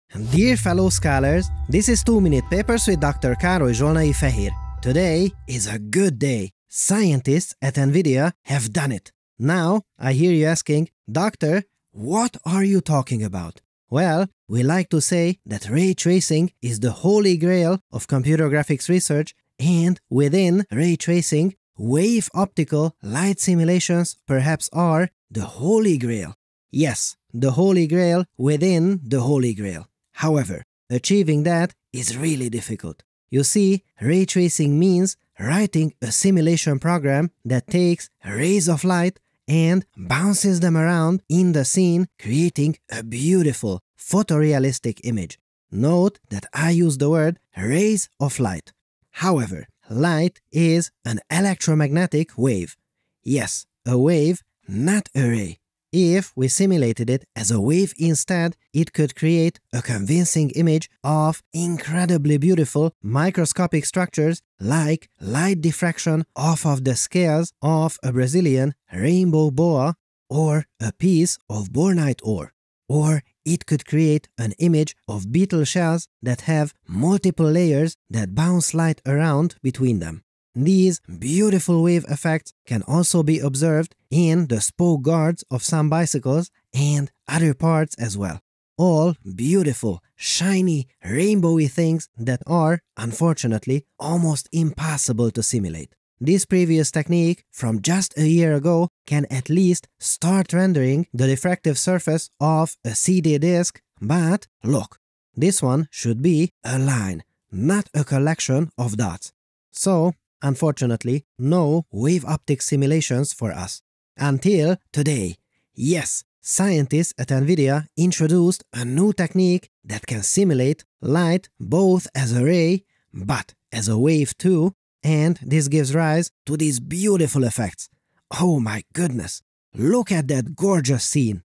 Dear fellow scholars, this is 2-Minute Papers with Dr. Károly Zsolnai Fehér. Today is a good day. Scientists at NVIDIA have done it. Now, I hear you asking, Doctor, what are you talking about? Well, we like to say that ray tracing is the holy grail of computer graphics research, and within ray tracing, wave optical light simulations perhaps are the holy grail. Yes, the holy grail within the holy grail. However, achieving that is really difficult. You see, ray tracing means writing a simulation program that takes rays of light and bounces them around in the scene, creating a beautiful photorealistic image. Note that I use the word rays of light. However, light is an electromagnetic wave. Yes, a wave, not a ray. If we simulated it as a wave instead, it could create a convincing image of incredibly beautiful microscopic structures like light diffraction off of the scales of a Brazilian rainbow boa or a piece of bornite ore. Or it could create an image of beetle shells that have multiple layers that bounce light around between them. These beautiful wave effects can also be observed in the spoke guards of some bicycles and other parts as well. All beautiful, shiny, rainbowy things that are, unfortunately, almost impossible to simulate. This previous technique from just a year ago can at least start rendering the diffractive surface of a CD disk, but look, this one should be a line, not a collection of dots. So, unfortunately, no wave optics simulations for us. Until today. Yes, scientists at NVIDIA introduced a new technique that can simulate light both as a ray, but as a wave too, and this gives rise to these beautiful effects. Oh my goodness, look at that gorgeous scene.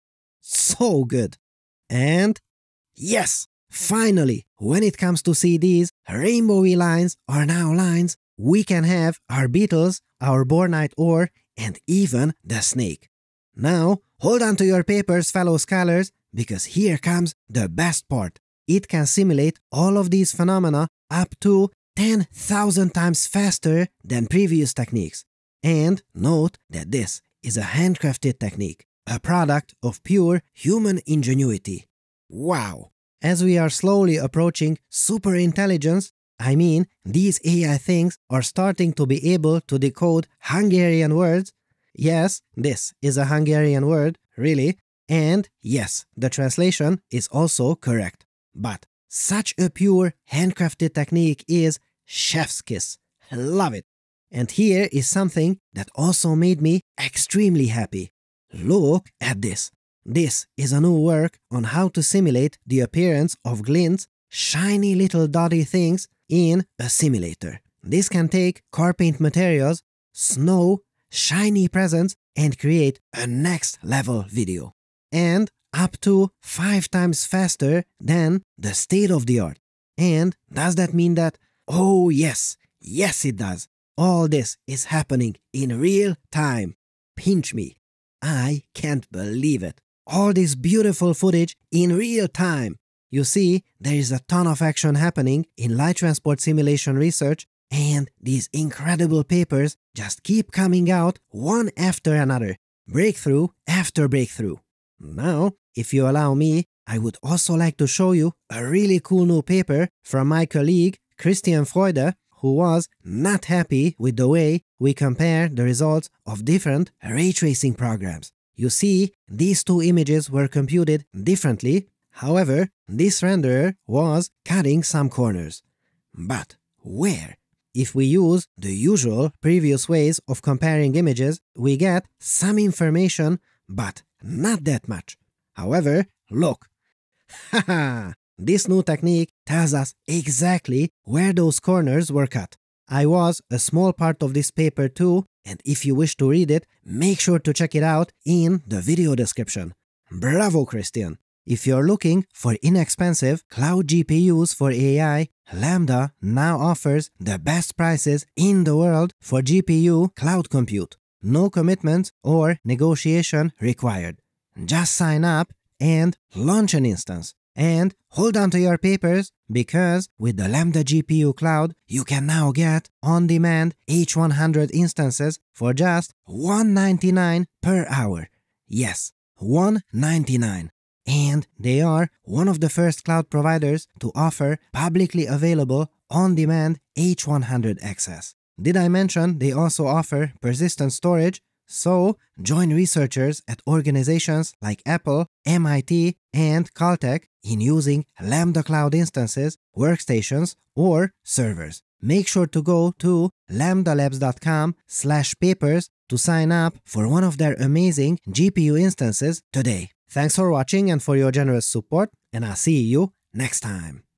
So good. And yes, finally, when it comes to CDs, rainbowy lines are now lines. We can have our beetles, our bornite ore, and even the snake. Now, hold on to your papers, fellow scholars, because here comes the best part. It can simulate all of these phenomena up to 10,000 times faster than previous techniques. And note that this is a handcrafted technique, a product of pure human ingenuity. Wow! As we are slowly approaching superintelligence, I mean, these AI things are starting to be able to decode Hungarian words. Yes, this is a Hungarian word, really. And yes, the translation is also correct. But such a pure handcrafted technique is chef's kiss. Love it. And here is something that also made me extremely happy. Look at this. This is a new work on how to simulate the appearance of glints, shiny little dotty things, in a simulator. This can take car paint materials, snow, shiny presents, and create a next level video. And up to 5 times faster than the state of the art. And does that mean that, oh yes, yes it does. All this is happening in real time. Pinch me. I can't believe it. All this beautiful footage in real time. You see, there is a ton of action happening in light transport simulation research, and these incredible papers just keep coming out one after another, breakthrough after breakthrough. Now, if you allow me, I would also like to show you a really cool new paper from my colleague Christian Freude, who was not happy with the way we compare the results of different ray tracing programs. You see, these two images were computed differently. However, this renderer was cutting some corners. But where? If we use the usual previous ways of comparing images, we get some information, but not that much. However, look. Haha! This new technique tells us exactly where those corners were cut. I was a small part of this paper too, and if you wish to read it, make sure to check it out in the video description. Bravo, Christian! If you're looking for inexpensive cloud GPUs for AI, Lambda now offers the best prices in the world for GPU cloud compute. No commitments or negotiation required. Just sign up and launch an instance. And hold on to your papers, because with the Lambda GPU Cloud, you can now get on-demand H100 instances for just $199 per hour. Yes, $199. And they are one of the first cloud providers to offer publicly available on-demand H100 access. Did I mention they also offer persistent storage? So, join researchers at organizations like Apple, MIT, and Caltech in using Lambda Cloud instances, workstations, or servers. Make sure to go to lambdalabs.com/papers to sign up for one of their amazing GPU instances today. Thanks for watching and for your generous support, and I'll see you next time.